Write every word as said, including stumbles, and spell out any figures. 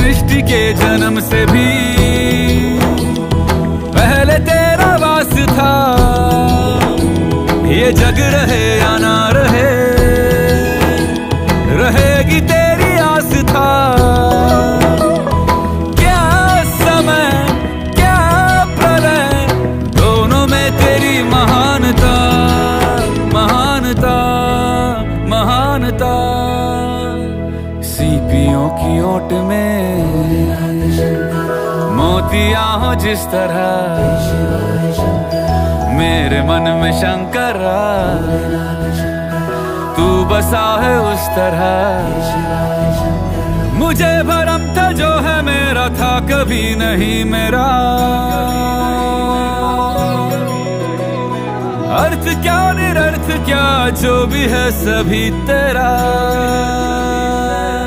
सृष्टि के जन्म से भी पहले तेरा वास था। ये जग रहे या ना रहे, रहेगी तेरी आस था। क्या समय क्या प्रलय, दोनों में तेरी महानता, महानता, महानता। सीपियों की ओट में मोतियां हो जिस तरह, मेरे मन में शंकर तू बसा है उस तरह। मुझे भरम था जो है मेरा था कभी नहीं मेरा। अर्थ क्या निरर्थ क्या जो भी है सभी तेरा।